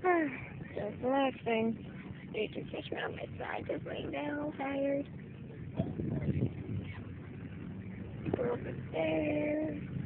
Just relaxing. They just touch me on my side, just laying down all tired. Go up the stairs.